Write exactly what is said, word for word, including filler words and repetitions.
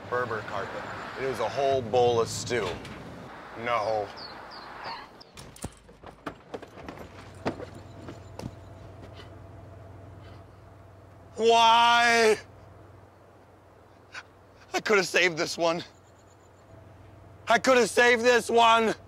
Berber carpet. It was a whole bowl of stew. No. Why? I could have saved this one. I could have saved this one.